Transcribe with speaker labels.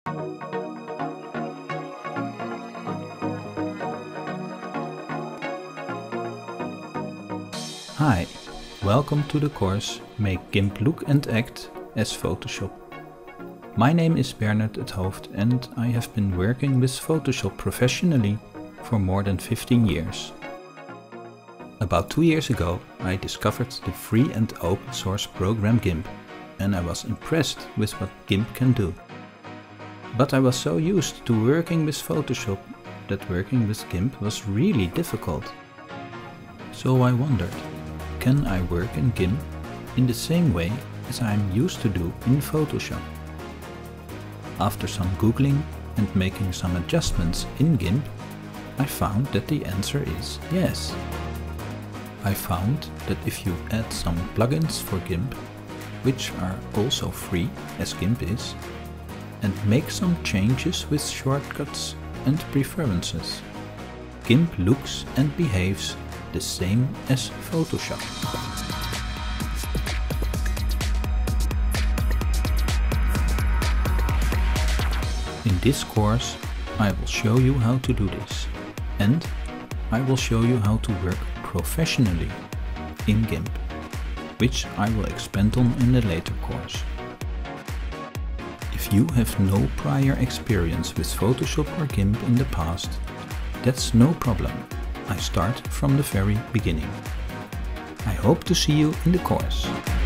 Speaker 1: Hi, welcome to the course Make Gimp Look and Act as Photoshop. My name is Bernard het Hoofd and I have been working with Photoshop professionally for more than 15 years. About 2 years ago I discovered the free and open source program Gimp and I was impressed with what Gimp can do. But I was so used to working with Photoshop that working with Gimp was really difficult. So I wondered, can I work in Gimp in the same way as I am used to do in Photoshop? After some googling and making some adjustments in Gimp, I found that the answer is yes. I found that if you add some plugins for Gimp, which are also free as Gimp is, and make some changes with shortcuts and preferences, Gimp looks and behaves the same as Photoshop. In this course I will show you how to do this, and I will show you how to work professionally in Gimp, which I will expand on in the later course. If you have no prior experience with Photoshop or Gimp in the past, that's no problem. I start from the very beginning. I hope to see you in the course.